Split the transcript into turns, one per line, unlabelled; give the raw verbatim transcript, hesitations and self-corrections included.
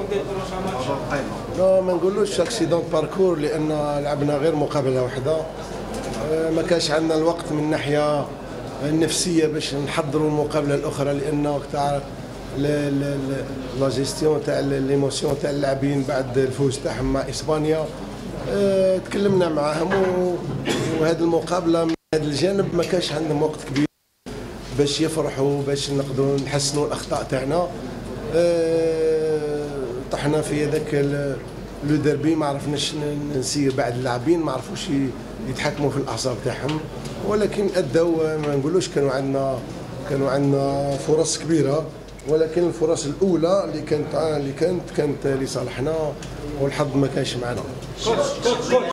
لا ما نقولوش اكسيدون باركور لان لعبنا غير مقابله واحده. ما كانش عندنا الوقت من الناحيه النفسيه باش نحضروا المقابله الاخرى لانه تاع لا جيستيون تاع ليموسيون تاع اللاعبين بعد الفوز تاعهم مع اسبانيا. أه تكلمنا معاهم وهذه المقابله من هذا الجانب ما كانش عندهم وقت كبير باش يفرحوا باش نقدروا نحسنوا الاخطاء تاعنا. أه طحنا في هذاك لو ديربي ما عرفناش نسير بعد اللاعبين ما عرفوش يتحكموا في الاعصاب تاعهم ولكن ادوا ما نقولوش كانوا عندنا كانوا عندنا فرص كبيره ولكن الفرص الاولى اللي كانت اللي كانت كانت لصالحنا والحظ ما كانش معنا.